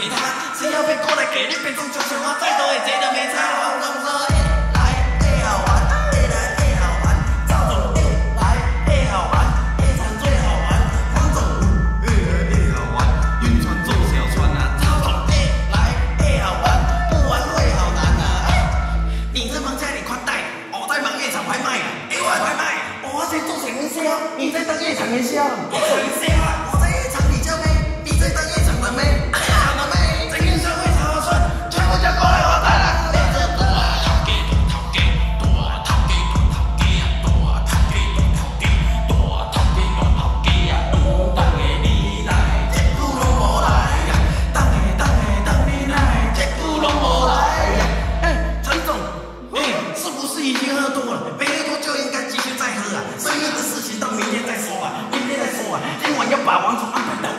其他，只要别过来给你变成就像我再多的这就没差。我总说会来会好玩，会来会好玩，赵总会来会好玩，夜场最好玩，黄总会来会好玩，晕船做小船啊，赵总会来会好玩，不玩会好难啊。你在忙家里宽带，我在忙夜场拍卖，拍卖，我在做营销，你在当夜场营销，我营销啊，我在夜场里叫妹，你在当夜场的妹，好的妹，这营销会超好赚，全部叫过来我带了。已经喝多了，没喝多就应该继续再喝啊！生意的事情到明天再说吧，明天再说啊！今晚要把王总安排到